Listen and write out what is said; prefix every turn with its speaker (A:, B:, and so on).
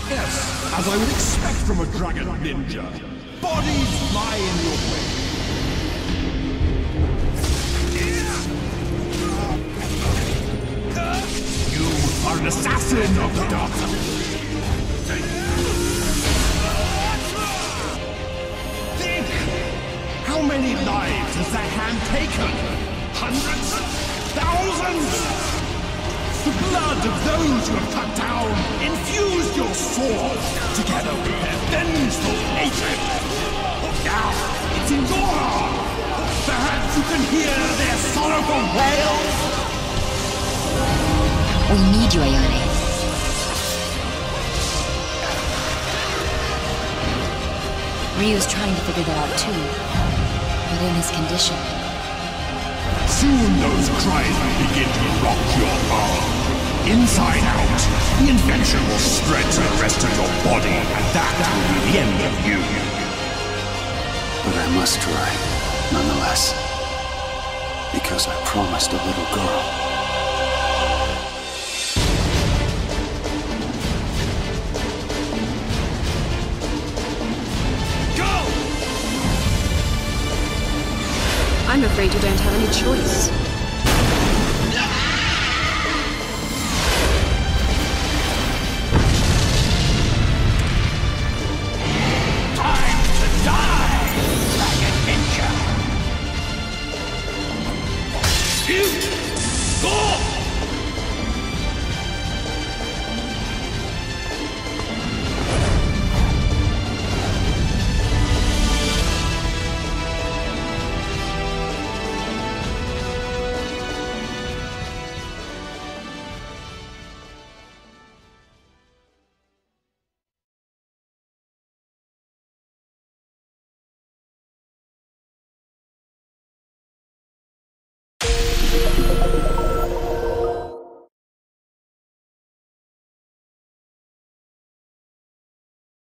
A: Yes, as I would expect from a dragon ninja. Bodies lie in your way. You are an assassin of the dark. Think! How many lives has that hand taken? Hundreds? Thousands? The blood of those you have cut down infused your sword, together with their vengeful hatred. Now, it's in your heart. Perhaps you can hear their sorrowful wails.
B: We need you, Ayane. Ryu's trying to figure that out too, but in his condition.
A: Soon those cries will begin to rock your arm. Inside out, the infection will spread to the rest of your body, and that will be the end of you.
C: But I must try, nonetheless. Because I promised a little girl.
A: Go!
D: I'm afraid you don't have any choice.
A: Go!